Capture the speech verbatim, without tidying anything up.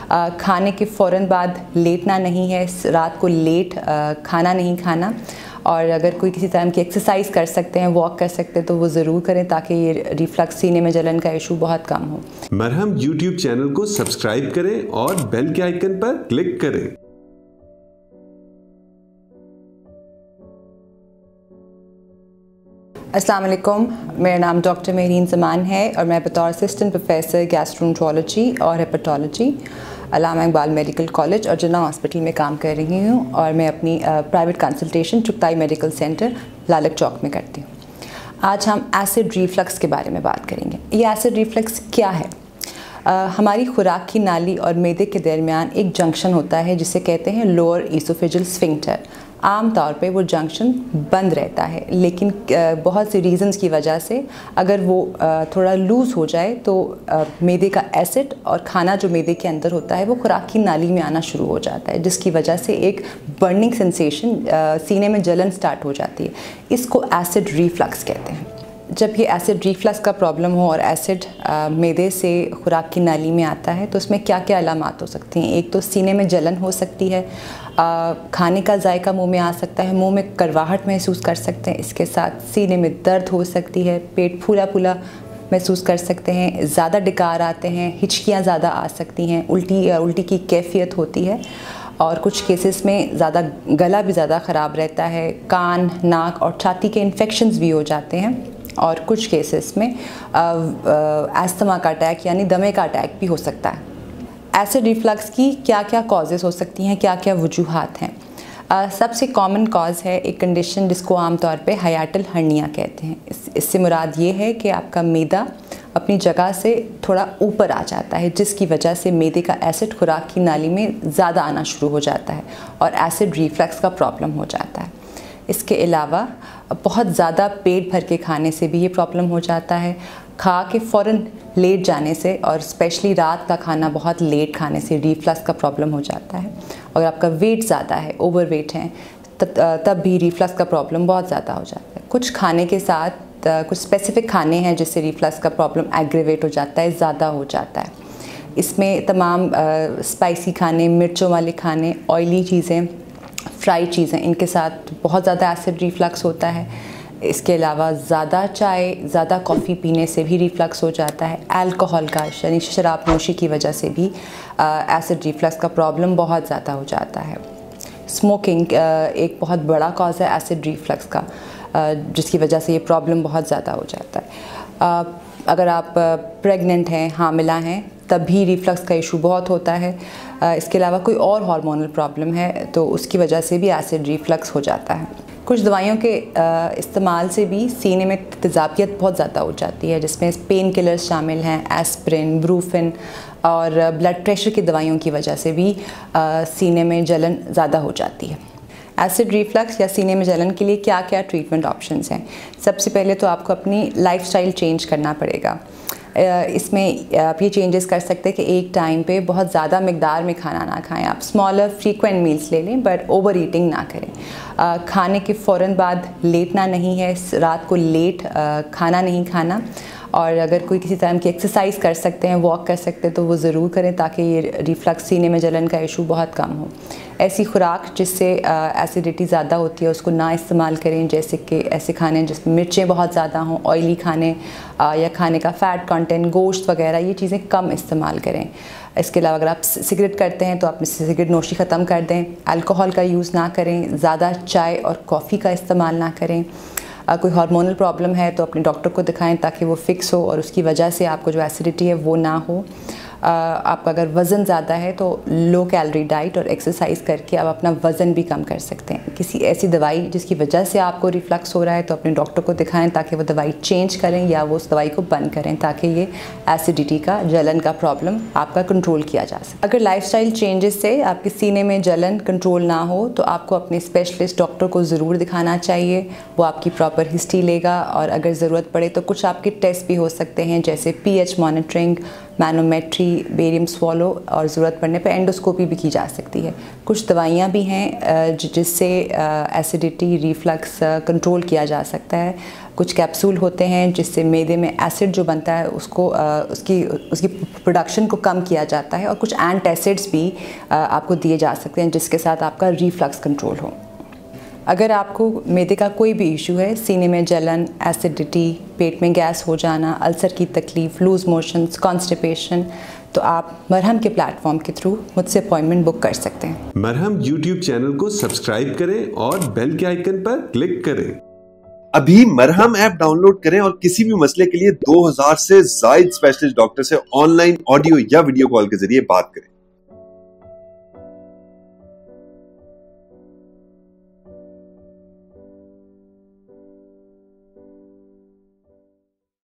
आ, खाने के फ़ौरन बाद लेटना नहीं है, रात को लेट आ, खाना नहीं खाना, और अगर कोई किसी तरह की एक्सरसाइज कर सकते हैं, वॉक कर सकते हैं तो वो ज़रूर करें ताकि ये रिफ्लक्स, सीने में जलन का इशू बहुत कम हो। मरहम यूट्यूब चैनल को सब्सक्राइब करें और बेल के आइकन पर क्लिक करें। अस्सलाम वालेकुम, मेरा नाम डॉक्टर मेहरीन ज़मान है और मैं बतौर असिस्टेंट प्रोफेसर गैस्ट्रोएंटरोलॉजी और hepatology Allama Iqbal medical college और जिन्ना हॉस्पिटल में काम कर रही हूँ, और मैं अपनी private consultation Chughtai medical centre Lalak Chowk में करती हूँ। आज हम एसिड रिफ्लक्स के बारे में बात करेंगे। ये एसिड रिफ्लक्स क्या है? Uh, हमारी खुराक की नाली और मैदे के दरमियान एक जंक्शन होता है जिसे कहते हैं लोअर ईसोफेजियल स्फिंक्टर। आम तौर पे वो जंक्शन बंद रहता है, लेकिन uh, बहुत सी रीज़न्स की वजह से अगर वो uh, थोड़ा लूज़ हो जाए तो uh, मैदे का एसिड और खाना जो मैदे के अंदर होता है वो खुराक की नाली में आना शुरू हो जाता है, जिसकी वजह से एक बर्निंग सेंसेशन, uh, सीने में जलन स्टार्ट हो जाती है। इसको एसिड रिफ्लक्स कहते हैं। जब ये एसिड रिफ्लक्स का प्रॉब्लम हो और एसिड मैदे से खुराक की नाली में आता है तो उसमें क्या क्या अलामात हो सकती हैं? एक तो सीने में जलन हो सकती है, आ, खाने का जायका मुंह में आ सकता है, मुंह में करवाहट महसूस कर सकते हैं, इसके साथ सीने में दर्द हो सकती है, पेट फूला फूला महसूस कर सकते हैं, ज़्यादा डकार आते हैं, हिचकियाँ ज़्यादा आ सकती हैं, उल्टी उल्टी की कैफियत होती है, और कुछ केसेस में ज़्यादा गला भी ज़्यादा ख़राब रहता है, कान, नाक और छाती के इन्फेक्शंस भी हो जाते हैं, और कुछ केसेस में अस्थमा का अटैक यानी दमे का अटैक भी हो सकता है। एसिड रिफ्लक्स की क्या क्या कॉजेज़ हो सकती हैं, क्या क्या वजूहात हैं? uh, सबसे कॉमन कॉज है एक कंडीशन जिसको आमतौर पे हाइएटल हर्निया कहते हैं। इस, इससे मुराद ये है कि आपका मैदा अपनी जगह से थोड़ा ऊपर आ जाता है, जिसकी वजह से मैदे का एसिड खुराक की नाली में ज़्यादा आना शुरू हो जाता है और एसिड रिफ्लक्स का प्रॉब्लम हो जाता है। इसके अलावा बहुत ज़्यादा पेट भर के खाने से भी ये प्रॉब्लम हो जाता है। खा के फ़ौरन लेट जाने से और स्पेशली रात का खाना बहुत लेट खाने से रिफ्लक्स का प्रॉब्लम हो जाता है। अगर आपका वेट ज़्यादा है, ओवर वेट है, तब तब भी रिफ्लक्स का प्रॉब्लम बहुत ज़्यादा हो जाता है। कुछ खाने के साथ कुछ स्पेसिफ़िक खाने हैं जिससे रिफ्लक्स का प्रॉब्लम एग्रेवेट हो जाता है, ज़्यादा हो जाता है। इसमें तमाम स्पाइसी खाने, मिर्चों वाले खाने, ऑयली चीज़ें, फ्राई चीज़ें, इनके साथ बहुत ज़्यादा एसिड रिफ्लक्स होता है। इसके अलावा ज़्यादा चाय, ज़्यादा कॉफ़ी पीने से भी रिफ्लक्स हो जाता है। अल्कोहल का, यानी शराब नोशी की वजह से भी एसिड रिफ्लक्स का प्रॉब्लम बहुत ज़्यादा हो जाता है। स्मोकिंग एक बहुत बड़ा कॉज है एसिड रिफ्लक्स का, जिसकी वजह से ये प्रॉब्लम बहुत ज़्यादा हो जाता है। अगर आप प्रेग्नेंट हैं, हामिला हैं, तब भी रिफ्लक्स का इशू बहुत होता है। इसके अलावा कोई और हार्मोनल प्रॉब्लम है तो उसकी वजह से भी एसिड रिफ्लक्स हो जाता है। कुछ दवाइयों के इस्तेमाल से भी सीने में तेज़ाबियत बहुत ज़्यादा हो जाती है, जिसमें पेन किलर्स शामिल हैं, एस्प्रिन, ब्रूफिन, और ब्लड प्रेशर की दवाइयों की वजह से भी सीने में जलन ज़्यादा हो जाती है। एसिड रिफ्लक्स या सीने में जलन के लिए क्या क्या ट्रीटमेंट ऑप्शंस हैं? सबसे पहले तो आपको अपनी लाइफस्टाइल चेंज करना पड़ेगा। इसमें आप ये चेंजेस कर सकते हैं कि एक टाइम पे बहुत ज़्यादा मिकदार में खाना ना खाएं, आप स्मॉलर फ्रीक्वेंट मील्स ले लें, बट ओवर ईटिंग ना करें। आ, खाने के फ़ौरन बाद लेटना नहीं है, रात को लेट आ, खाना नहीं खाना, और अगर कोई किसी तरह की एक्सरसाइज कर सकते हैं, वॉक कर सकते हैं तो वो ज़रूर करें ताकि ये रिफ्लक्स, सीने में जलन का इशू बहुत कम हो। ऐसी खुराक जिससे एसिडिटी ज़्यादा होती है उसको ना इस्तेमाल करें, जैसे कि ऐसे खाने जिसमें मिर्चें बहुत ज़्यादा हों, ऑयली खाने आ, या खाने का फ़ैट कंटेंट, गोश्त वगैरह, ये चीज़ें कम इस्तेमाल करें। इसके अलावा अगर आप सिगरेट करते हैं तो आप सिगरेट नोशी ख़त्म कर दें। अल्कोहल का यूज़ ना करें, ज़्यादा चाय और कॉफ़ी का इस्तेमाल ना करें। कोई हार्मोनल प्रॉब्लम है तो अपने डॉक्टर को दिखाएं ताकि वो फिक्स हो और उसकी वजह से आपको जो एसिडिटी है वो ना हो। आपका अगर वज़न ज़्यादा है तो लो कैलोरी डाइट और एक्सरसाइज करके आप अपना वज़न भी कम कर सकते हैं। किसी ऐसी दवाई जिसकी वजह से आपको रिफ्लक्स हो रहा है तो अपने डॉक्टर को दिखाएं ताकि वो दवाई चेंज करें या वो उस दवाई को बंद करें, ताकि ये एसिडिटी का, जलन का प्रॉब्लम आपका कंट्रोल किया जा सके। अगर लाइफस्टाइल चेंजेस से आपके सीने में जलन कंट्रोल ना हो तो आपको अपने स्पेशलिस्ट डॉक्टर को ज़रूर दिखाना चाहिए। वो आपकी प्रॉपर हिस्ट्री लेगा और अगर ज़रूरत पड़े तो कुछ आपके टेस्ट भी हो सकते हैं, जैसे P H monitoring, manometry, barium swallow और ज़रूरत पड़ने पर एंडोस्कोपी भी की जा सकती है। कुछ दवाइयाँ भी हैं जिससे एसिडिटी, रिफ्लक्स कंट्रोल किया जा सकता है। कुछ कैप्सूल होते हैं जिससे मैदे में एसिड जो बनता है उसको उसकी उसकी प्रोडक्शन को कम किया जाता है, और कुछ एंटासिड्स भी आपको दिए जा सकते हैं जिसके साथ आपका रिफ्लक्स कंट्रोल हो। अगर आपको मैदे का कोई भी इशू है, सीने में जलन, एसिडिटी, पेट में गैस हो जाना, अल्सर की तकलीफ़, लूज़ मोशंस, कॉन्स्टिपेशन, तो आप मरहम के प्लेटफॉर्म के थ्रू मुझसे अपॉइंटमेंट बुक कर सकते हैं। मरहम यूट्यूब चैनल को सब्सक्राइब करें और बेल के आइकन पर क्लिक करें। अभी मरहम ऐप डाउनलोड करें और किसी भी मसले के लिए दो हज़ार से ज्यादा स्पेशलिस्ट डॉक्टर से ऑनलाइन ऑडियो या वीडियो कॉल के जरिए बात करें।